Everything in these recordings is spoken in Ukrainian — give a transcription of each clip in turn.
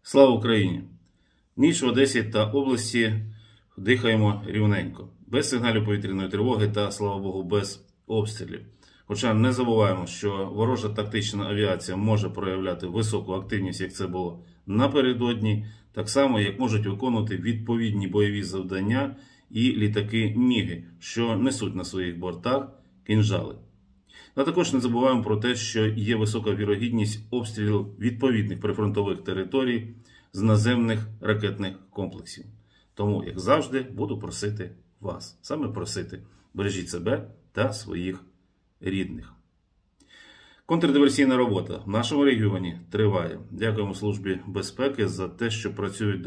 Слава Україні! Ніч в Одесі та області дихаємо рівненько. Без сигналів повітряної тривоги та, слава Богу, без обстрілів. Хоча не забуваємо, що ворожа тактична авіація може проявляти високу активність, як це було напередодні, так само, як можуть виконувати відповідні бойові завдання і літаки Міги, що несуть на своїх бортах кинжали. А також не забуваємо про те, що є висока вірогідність обстрілів відповідних прифронтових територій з наземних ракетних комплексів. Тому, як завжди, буду просити вас, саме просити, бережіть себе та своїх рідних. Контрдиверсійна робота в нашому регіоні триває. Дякуємо Службі безпеки за те, що працюють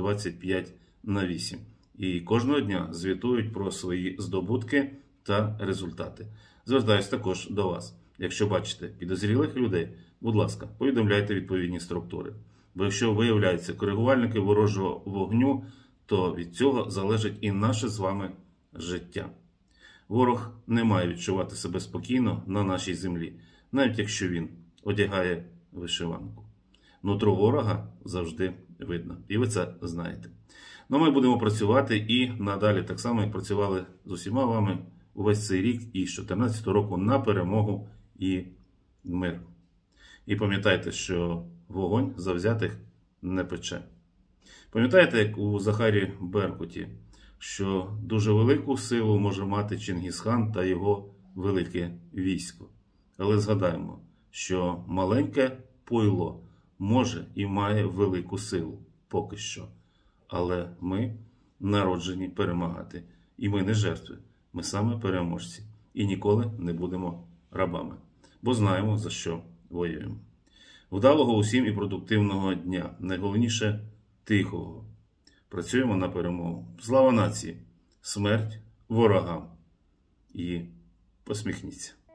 25/8. І кожного дня звітують про свої здобутки та результати. Звертаюсь також до вас. Якщо бачите підозрілих людей, будь ласка, повідомляйте відповідні структури. Бо якщо виявляються коригувальники ворожого вогню, то від цього залежить і наше з вами життя. Ворог не має відчувати себе спокійно на нашій землі, навіть якщо він одягає вишиванку. Нутро ворога завжди видно. І ви це знаєте. Ну, ми будемо працювати і надалі, так само, як працювали з усіма вами увесь цей рік і з 2014 року на перемогу і мир. І пам'ятайте, що вогонь завзятих не пече. Пам'ятаєте, як у Захарі Беркуті, що дуже велику силу може мати Чингісхан та його велике військо. Але згадаємо, що маленьке пойло може і має велику силу поки що. Але ми народжені перемагати. І ми не жертви, ми саме переможці. І ніколи не будемо рабами. Бо знаємо, за що воюємо. Вдалого усім і продуктивного дня. Найголовніше – тихого. Працюємо на перемогу. Слава нації! Смерть ворогам! І посміхніться.